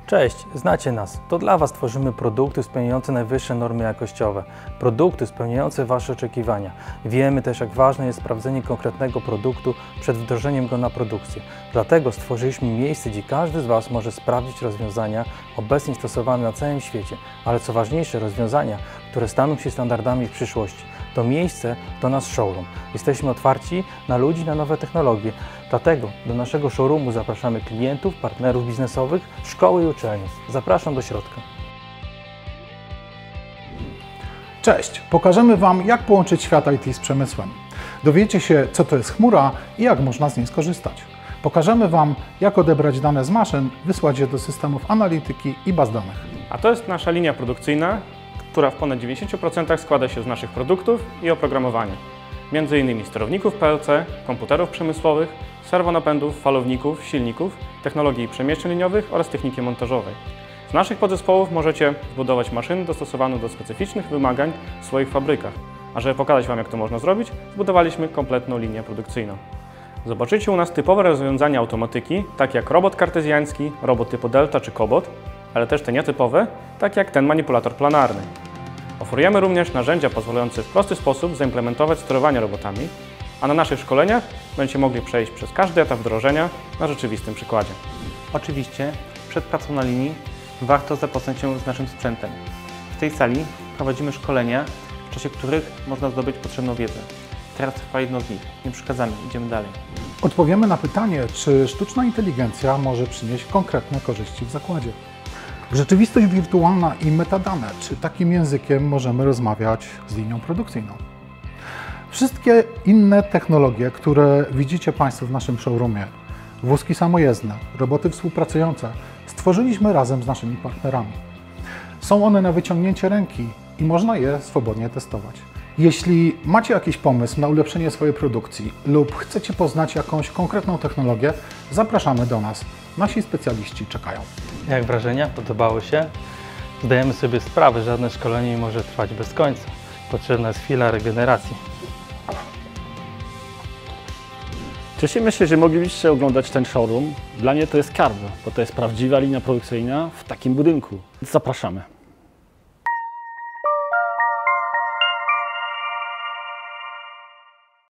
Cześć, znacie nas. To dla Was tworzymy produkty spełniające najwyższe normy jakościowe. Produkty spełniające Wasze oczekiwania. Wiemy też, jak ważne jest sprawdzenie konkretnego produktu przed wdrożeniem go na produkcję. Dlatego stworzyliśmy miejsce, gdzie każdy z Was może sprawdzić rozwiązania obecnie stosowane na całym świecie, ale co ważniejsze, rozwiązania, które staną się standardami w przyszłości. To miejsce to nasz showroom. Jesteśmy otwarci na ludzi, na nowe technologie. Dlatego do naszego showroomu zapraszamy klientów, partnerów biznesowych, szkoły i uczelnie. Zapraszam do środka. Cześć! Pokażemy Wam, jak połączyć świat IT z przemysłem. Dowiecie się, co to jest chmura i jak można z niej skorzystać. Pokażemy Wam, jak odebrać dane z maszyn, wysłać je do systemów analityki i baz danych. A to jest nasza linia produkcyjna, która w ponad 90% składa się z naszych produktów i oprogramowania. Między innymi sterowników PLC, komputerów przemysłowych, serwonapędów, falowników, silników, technologii przemieszczeń liniowych oraz techniki montażowej. Z naszych podzespołów możecie zbudować maszyny dostosowane do specyficznych wymagań w swoich fabrykach. A żeby pokazać Wam, jak to można zrobić, zbudowaliśmy kompletną linię produkcyjną. Zobaczycie u nas typowe rozwiązania automatyki, takie jak robot kartezjański, robot typu Delta czy Cobot, ale też te nietypowe, tak jak ten manipulator planarny. Oferujemy również narzędzia pozwalające w prosty sposób zaimplementować sterowanie robotami, a na naszych szkoleniach będziecie mogli przejść przez każdy etap wdrożenia na rzeczywistym przykładzie. Oczywiście przed pracą na linii warto zapoznać się z naszym sprzętem. W tej sali prowadzimy szkolenia, w czasie których można zdobyć potrzebną wiedzę. Teraz trwa jedno z nich. Nie przeszkadzamy, idziemy dalej. Odpowiemy na pytanie, czy sztuczna inteligencja może przynieść konkretne korzyści w zakładzie. Rzeczywistość wirtualna i metadane, czy takim językiem możemy rozmawiać z linią produkcyjną. Wszystkie inne technologie, które widzicie Państwo w naszym showroomie, wózki samojezdne, roboty współpracujące, stworzyliśmy razem z naszymi partnerami. Są one na wyciągnięcie ręki i można je swobodnie testować. Jeśli macie jakiś pomysł na ulepszenie swojej produkcji lub chcecie poznać jakąś konkretną technologię, zapraszamy do nas. Nasi specjaliści czekają. Jak wrażenia? Podobało się? Zdajemy sobie sprawę, że żadne szkolenie nie może trwać bez końca. Potrzebna jest chwila regeneracji. Cieszymy się, że mogliście oglądać ten showroom. Dla mnie to jest skarb, bo to jest prawdziwa linia produkcyjna w takim budynku. Zapraszamy.